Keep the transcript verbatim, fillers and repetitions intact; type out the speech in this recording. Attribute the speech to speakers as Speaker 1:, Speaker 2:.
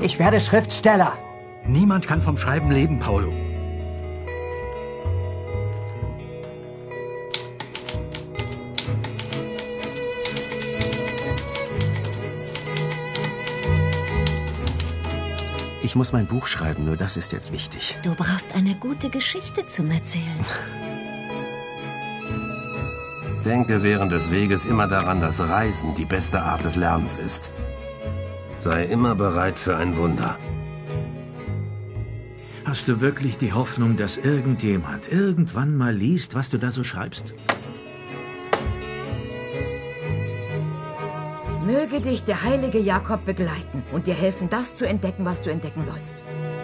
Speaker 1: Ich werde Schriftsteller.
Speaker 2: Niemand kann vom Schreiben leben, Paulo.
Speaker 3: Ich muss mein Buch schreiben, nur das ist jetzt wichtig.
Speaker 4: Du brauchst eine gute Geschichte zum Erzählen.
Speaker 5: Denke während des Weges immer daran, dass Reisen die beste Art des Lernens ist. Sei immer bereit für ein Wunder.
Speaker 6: Hast du wirklich die Hoffnung, dass irgendjemand irgendwann mal liest, was du da so schreibst?
Speaker 7: Möge dich der heilige Jakob begleiten und dir helfen, das zu entdecken, was du entdecken sollst.